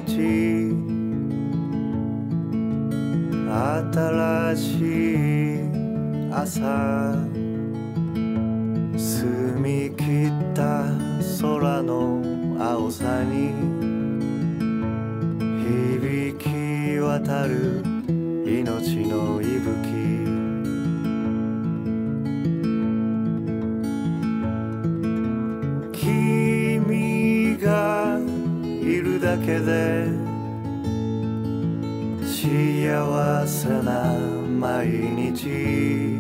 日新しい朝澄み切った空の青さに響き渡る命の息吹君がいるだけで幸せな毎日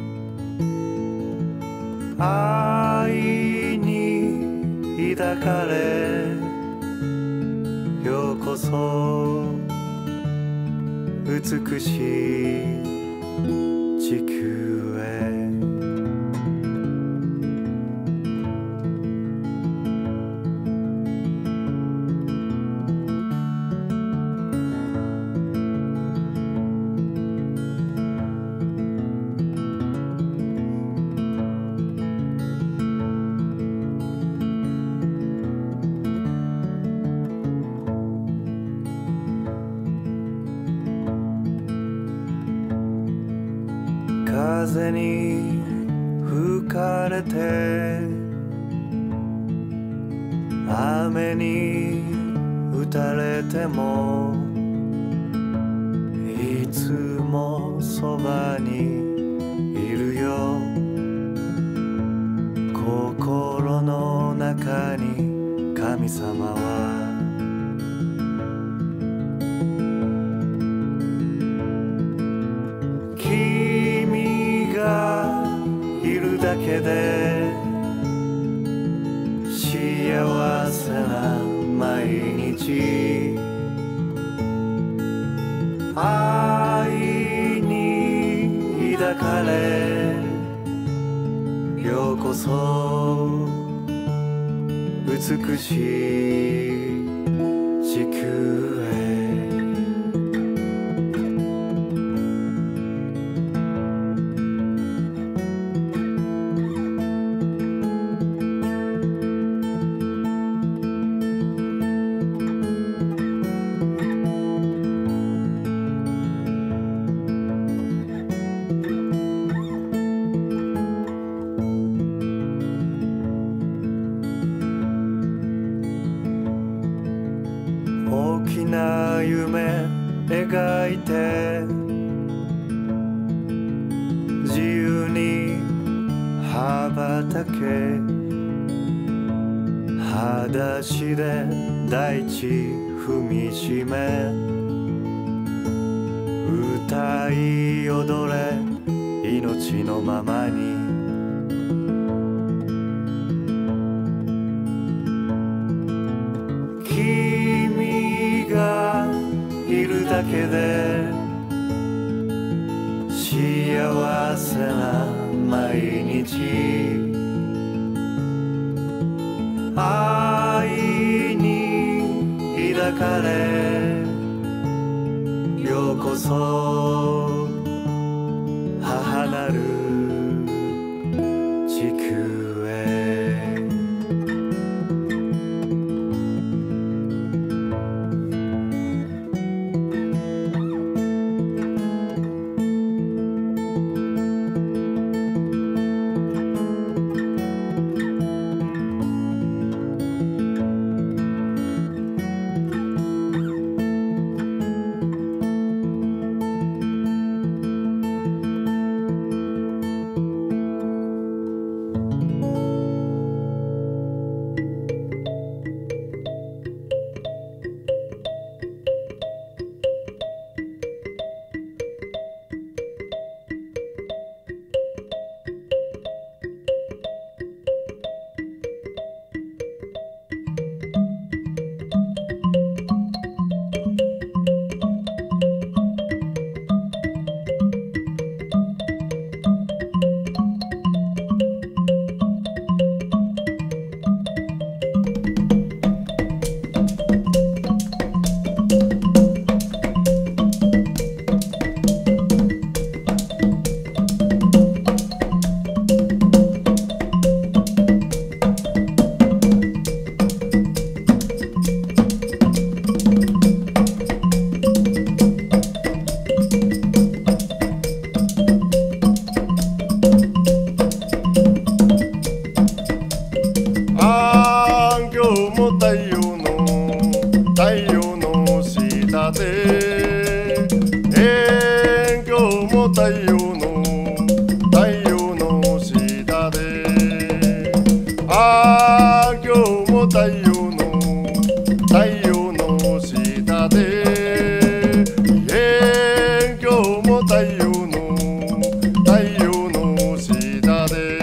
愛に抱かれようこそ美しい地球へ風に吹かれて雨に打たれてもいつもそばにいるよ心の中に神様はいるだけで幸せな毎日愛に抱かれようこそ美しい地球へ大きな夢描いて自由に羽ばたけ裸足で大地踏みしめ歌い踊れ命のままに君がいるだけで幸せな毎日愛に抱かれようこそ母なる地球へも太陽の下で、ああ今日も太陽の下で、今日も太陽の下で、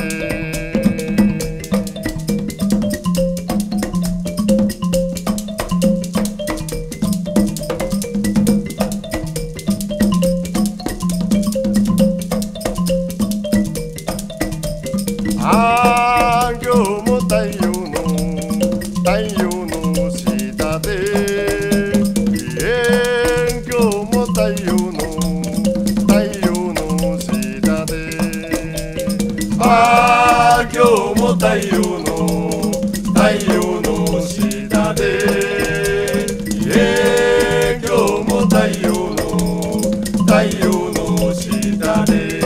ああ今日も太陽の下で、今日も太陽の下で、ああ今日も太陽の下で、今日も太陽の下で、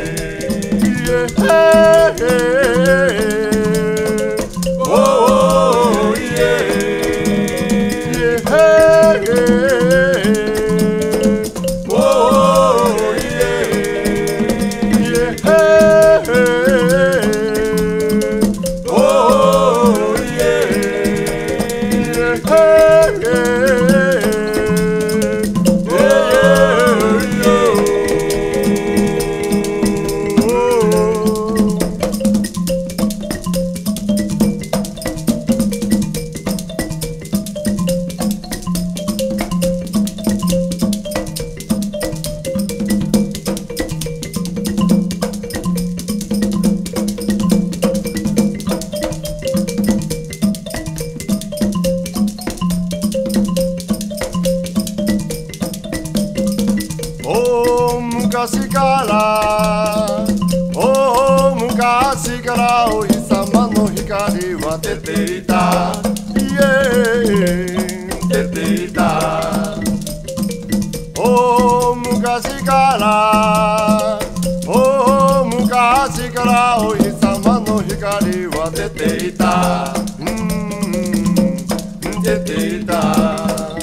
昔からお日様の光は出ていた、出ていた。昔からお日様の光は出ていた、出ていた。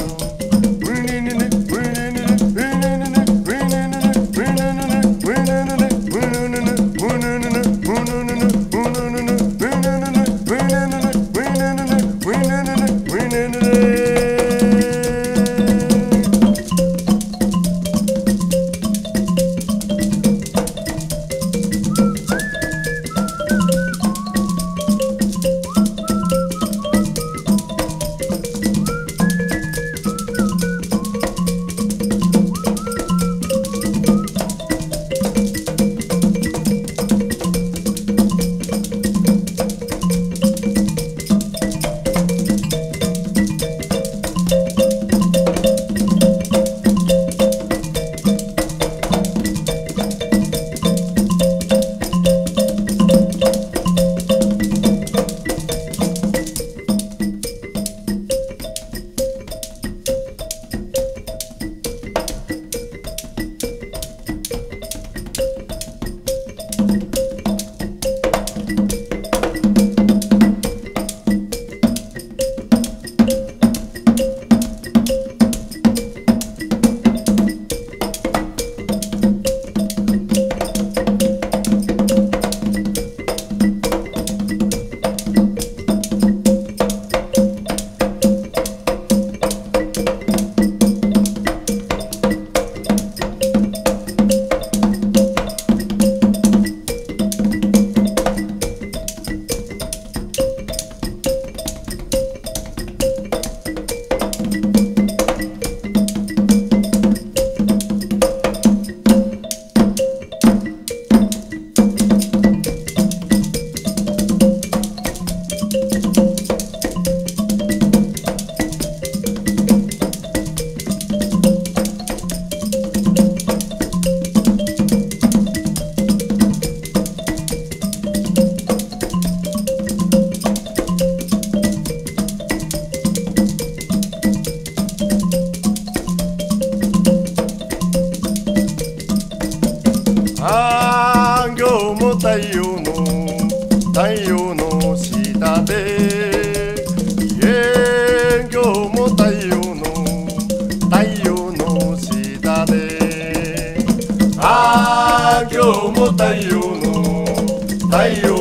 太陽の下で、今日も太陽の下で、 太陽の太陽